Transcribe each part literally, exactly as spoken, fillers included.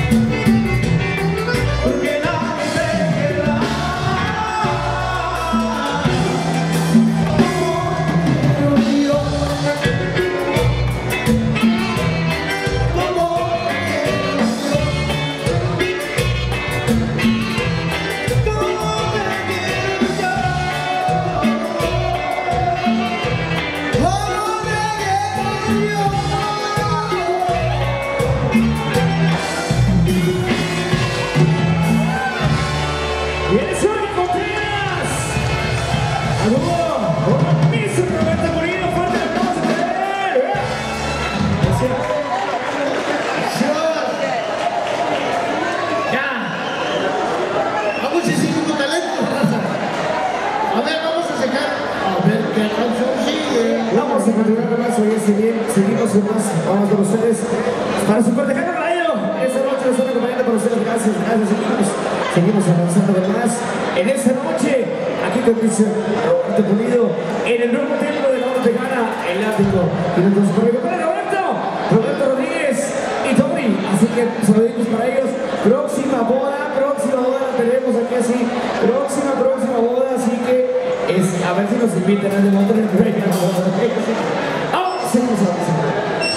Seguimos con más, vamos con ustedes para su cortejano radio. Esta noche nos están acompañando por ustedes. Gracias, gracias, seguimos, seguimos avanzando de más. En esta noche, aquí con Cristian Roberto Pulido, en el nuevo templo de la hora vegana, el ático. Y nuestros colegas para Roberto, Roberto Rodríguez y Tommy. Así que saluditos para ellos. Próxima boda, próxima boda la tenemos aquí así. Próxima, próxima boda, así que es, a ver si nos invitan a demostrar el rey. Seguimos avanzando.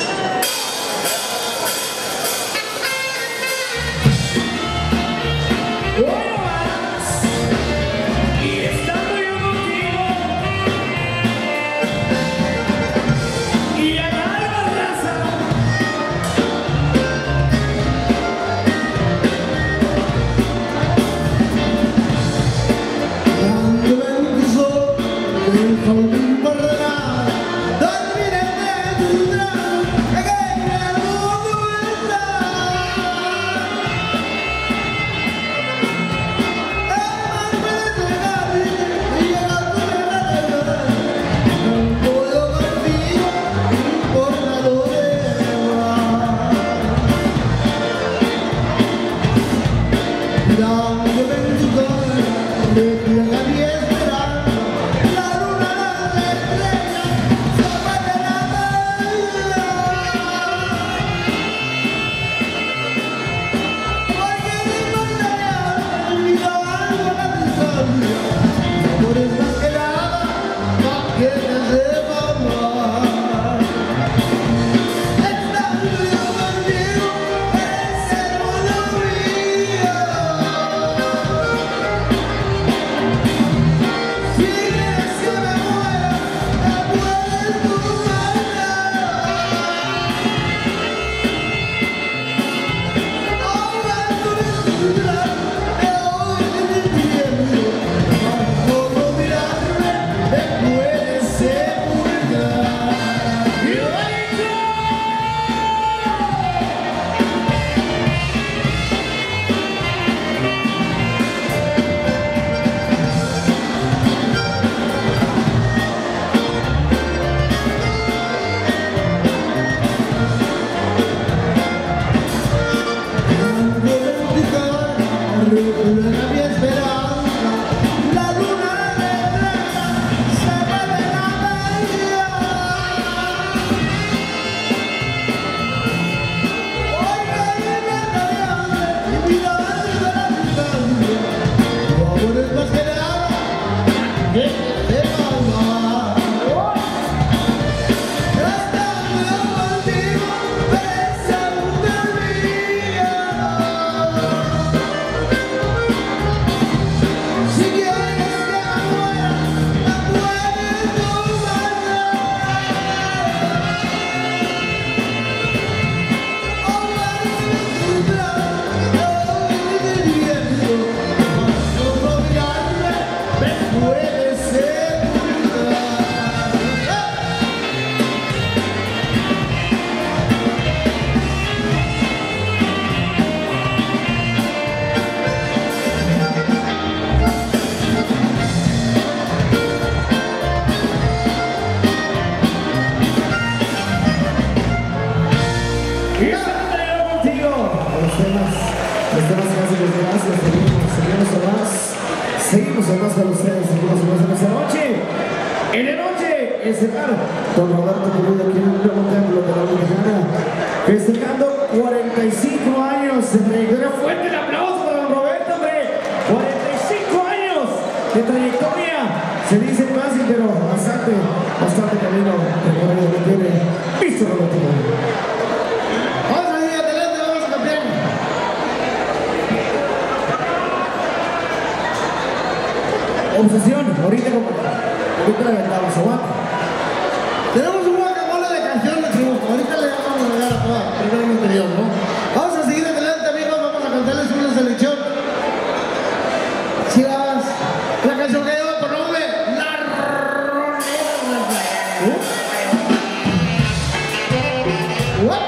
Seguimos además con ustedes, seguimos además en esta noche. En la noche, escenar con Roberto Pulido aquí en el nuevo templo de la hora vegana, festejando cuarenta y cinco años de trayectoria. Fuerte el aplauso para don Roberto, hombre. cuarenta y cinco años de trayectoria. Se dice fácil, pero bastante, bastante camino recorrido que tiene. Visto, Roberto. Vamos a ir adelante, vamos campeón. Obsesión, ahorita como ahorita la vendamos, aguanta. Tenemos un guacamole de canción de triunfo. Ahorita le vamos a dar a toda, primeramente Dios, ¿no? Vamos a seguir adelante, amigos. Vamos a cantarles una selección. Chivas, la canción que lleva por nombre La Ronera. ¿Eh? ¿What?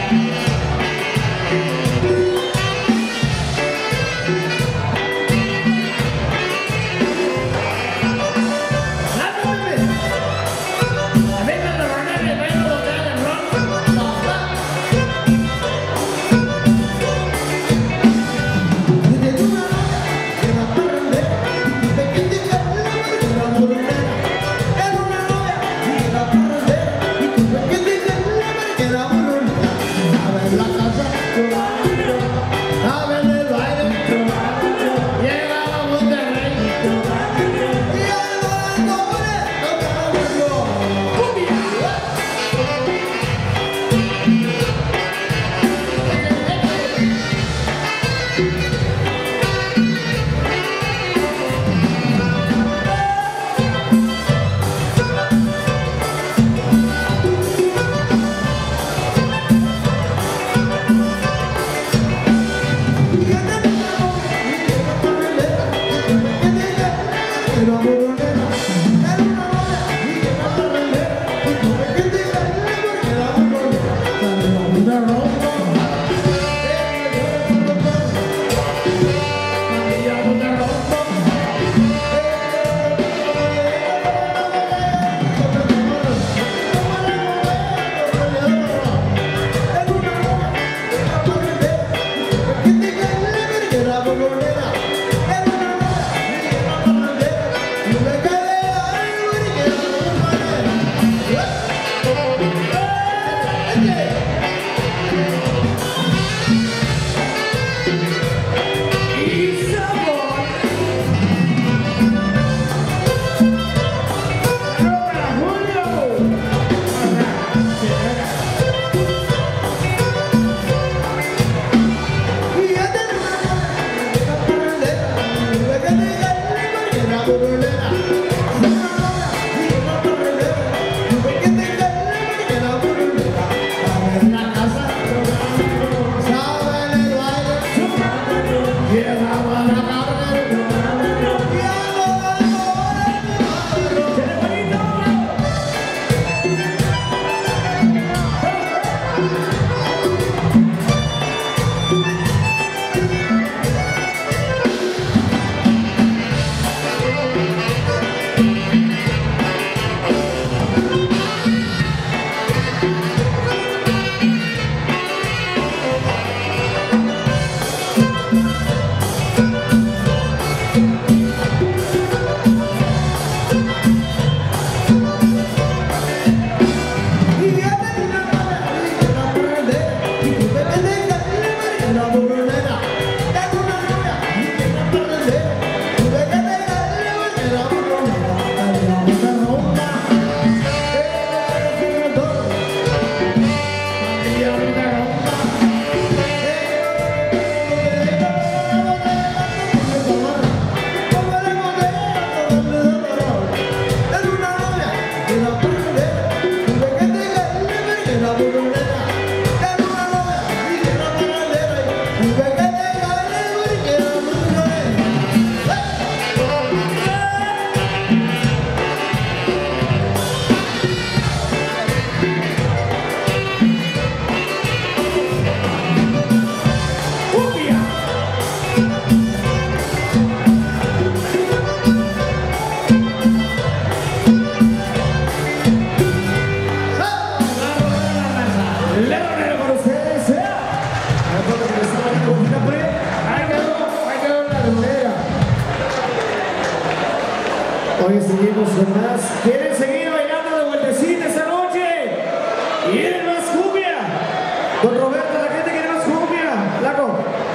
Hoy seguimos con más. ¿Quieren seguir bailando de vueltecita esta noche? ¿Quieren más cumbia? Don Roberto, la gente que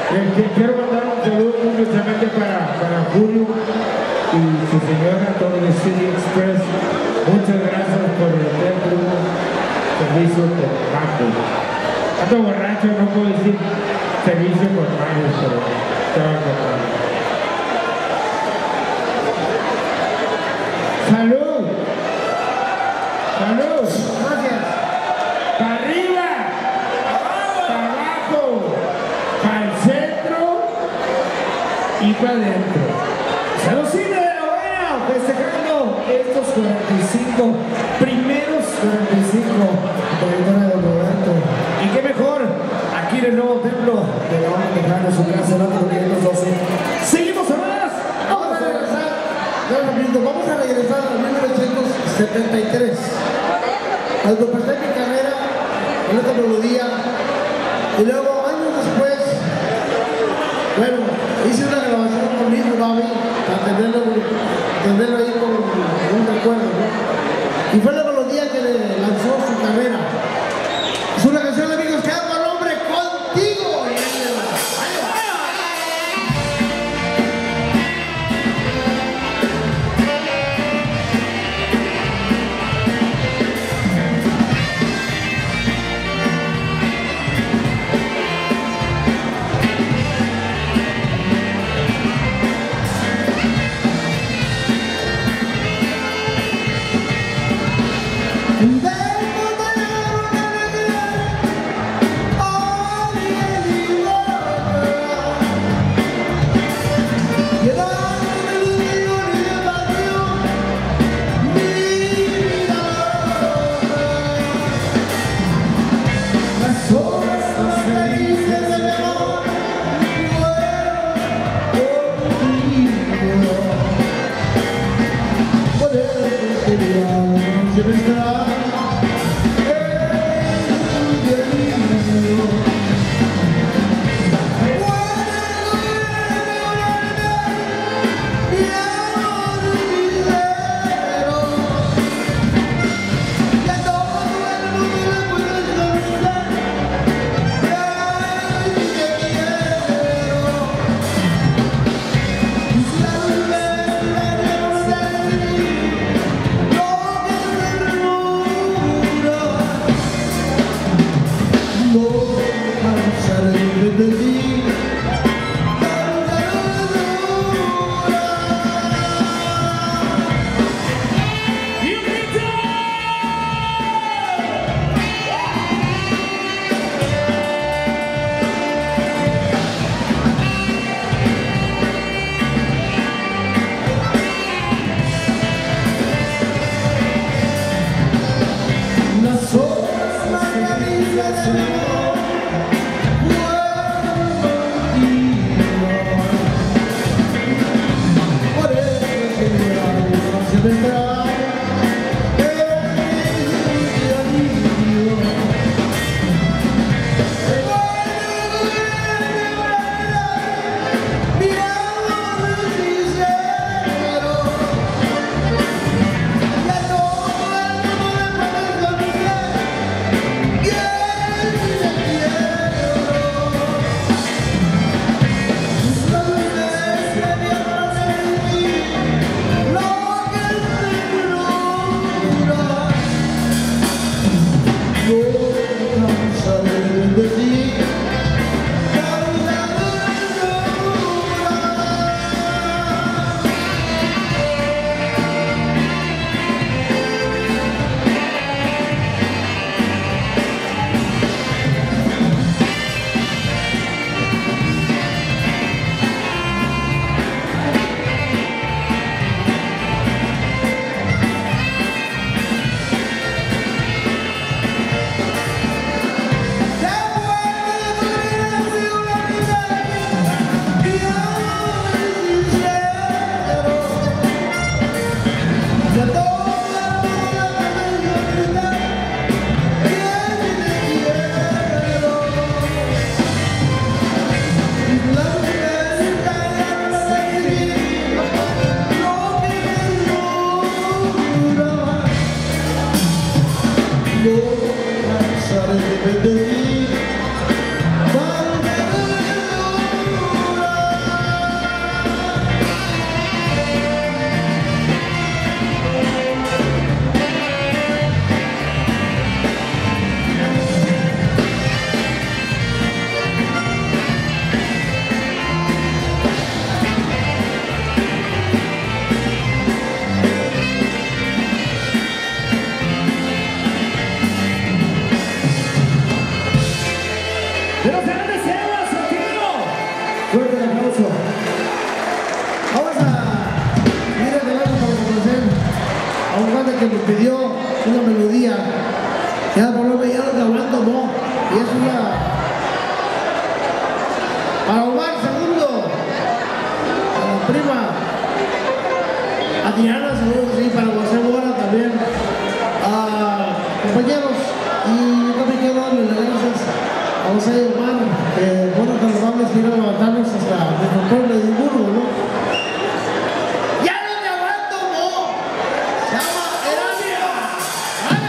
Eh, quiero mandar un saludo muy especialmente para, para Julio y su señora, todo de City Express. Muchas gracias por el templo, servicio con Marco. Ando borracho, no puedo decir servicio con Mario, pero estaba contando. ¡Salud! ¡Salud! Gracias. ¡Para arriba! ¡Para abajo! ¡Para el centro! Y para adentro. Saludcita de novena, festejando estos cuarenta y cinco primeros cuarenta y cinco de Dona del Roberto. Y qué mejor, aquí en el nuevo templo de la Onda Tejana, su casa, el año quinientos doce. ¡Seguimos a más! Vamos a regresar, ya rapidito, vamos a regresar a mil novecientos setenta y tres. Cuando empecé mi carrera en esta melodía, y luego años después, bueno, hice una grabación con Luis Bobby para tenerlo, tenerlo ahí con un recuerdo, ¿no? Y fue la melodía que le lanzó su carrera. Es una canción, amigos, que ama al hombre contigo. Fuerte el aplauso. Vamos a ir adelante para conocer a un banda que me pidió una melodía. Ya por lo menos ya hablando no. Y es una para Omar Segundo, a la prima, a Diana, saludos, sí, para José Mora también, a compañeros, y yo también quiero darle las gracias a José y Omar, que bueno, tan amables que iban a levantarnos hasta nuestro pueblo de Edimburgo, ¿no? ¡Ya no me aguanto, no! Se llama Erania. ¡Vaya!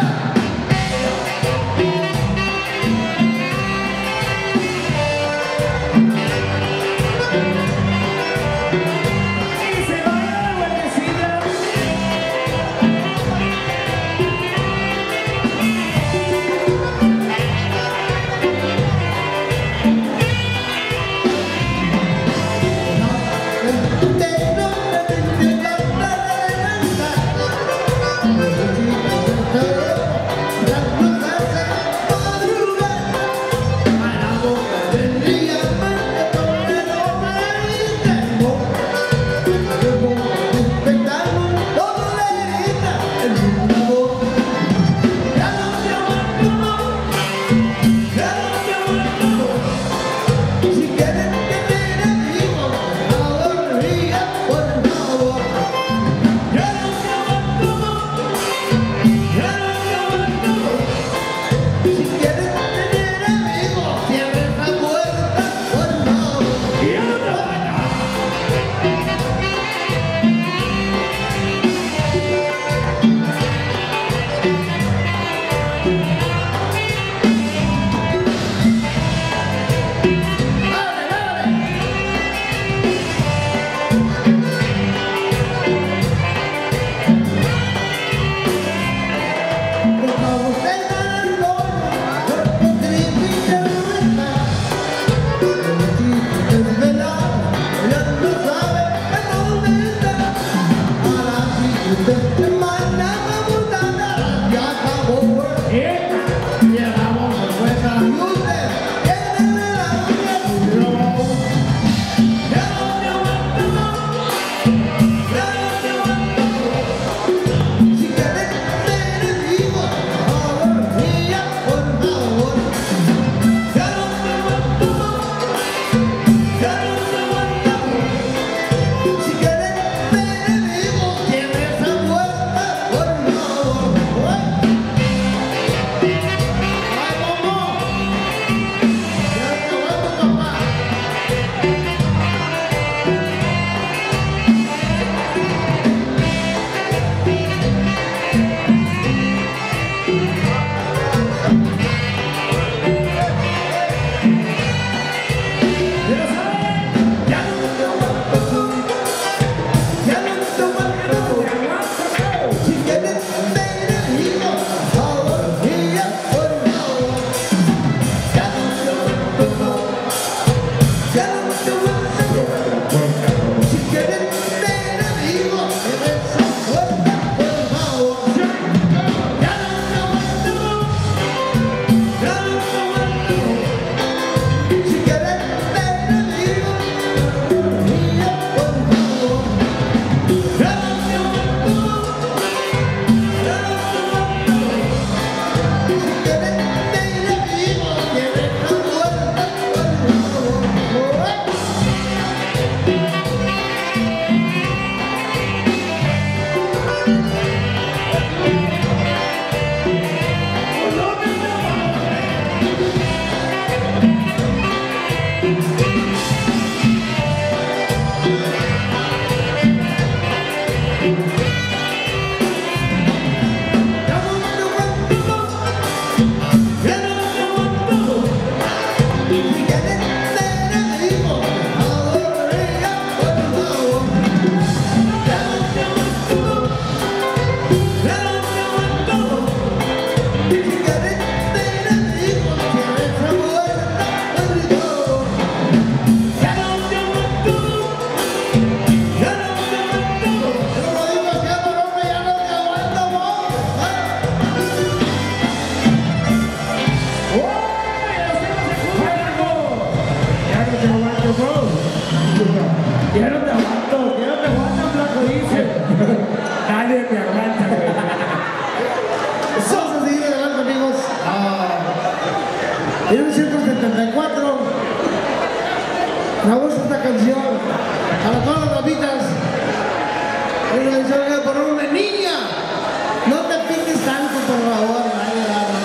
Vamos a esta canción para todas las rabitas. Es una canción que por una niña. No te piques tanto, por favor. Ay, ay, ay.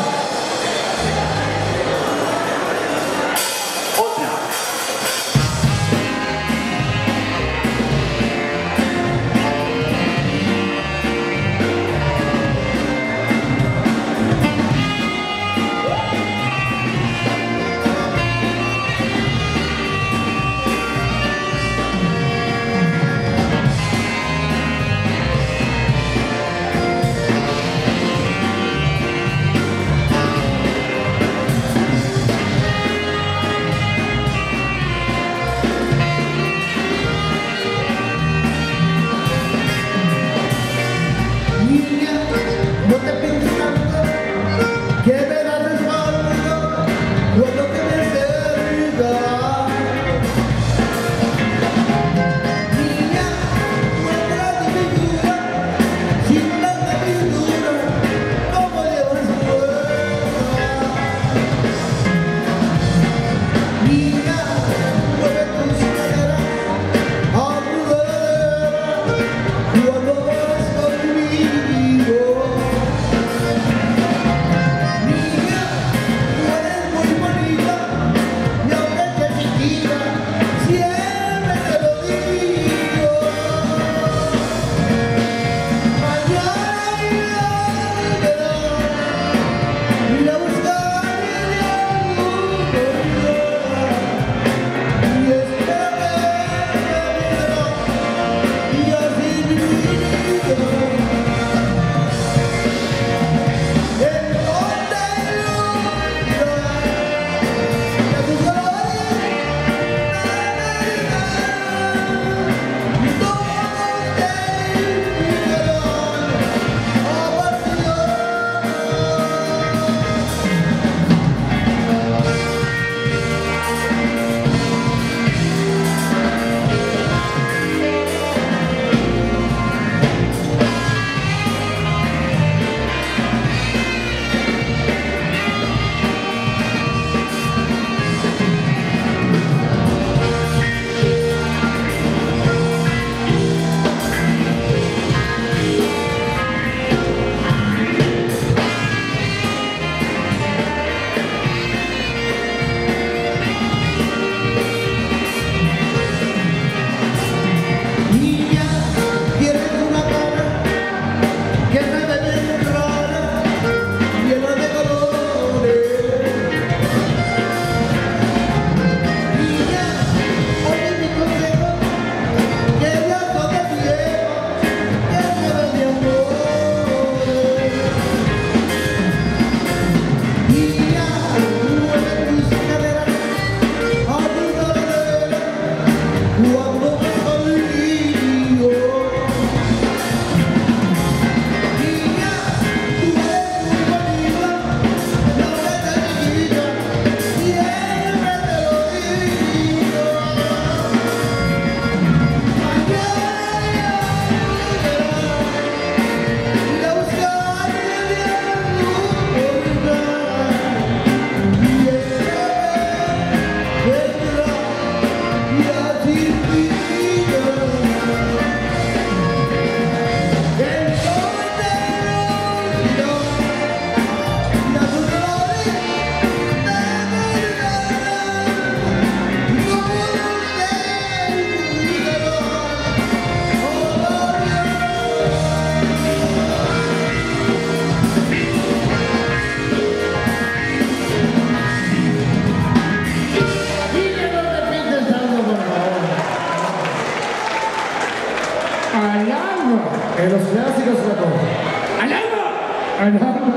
En los clásicos, flaco. ¡Al alma! ¡Al alma!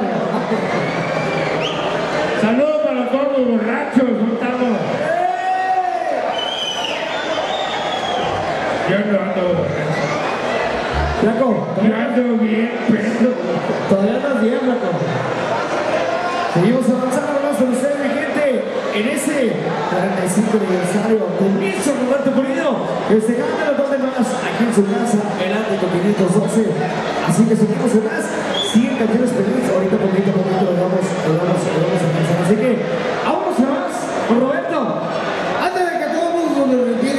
Saludos para todos los borrachos, juntamos. Yo no ando borracho. Flaco, Yo ando bien, pero... todavía andas bien, flaco. Seguimos avanzando más con ustedes, mi gente, en ese cuarenta y cinco aniversario con Micho Roberto Pulido, festejando los dos demás aquí en su casa, el Ático quinientos doce. Así que seguimos con más, cien canciones pendientes, ahorita poquito a poquito le vamos, le vamos, le vamos a empezar. Así que, vámonos a más con Roberto. Antes de que todo el mundo nos retire,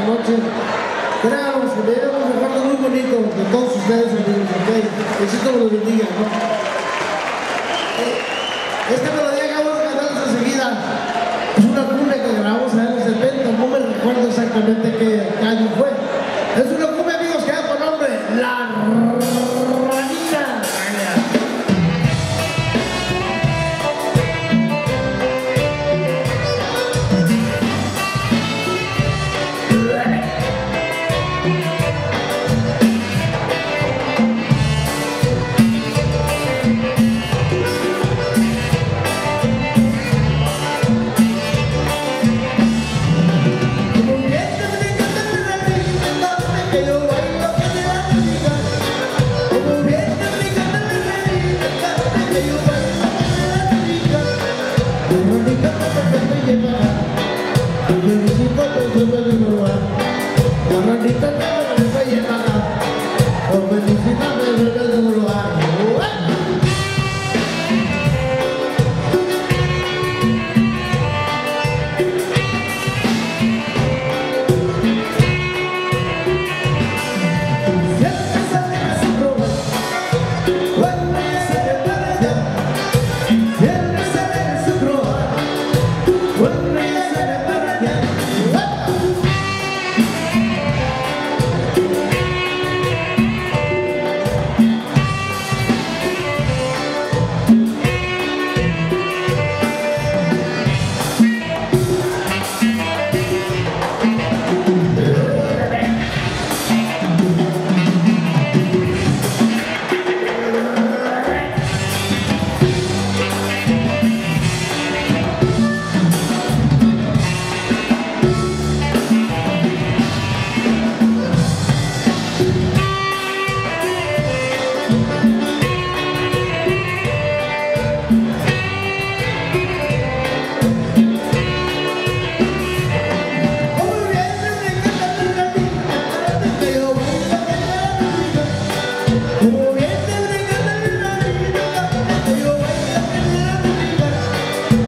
noche. Créanos que me dieron un recuerdo muy bonito de todos ustedes, amigos, ok. Éxito me lo bendiga, ¿no? Esta melodía que vamos a cantarles enseguida es una cumbia que grabamos en los setenta, no me recuerdo exactamente qué año fue. Es una cumbia, amigos, que da por nombre La Ranita. Lleva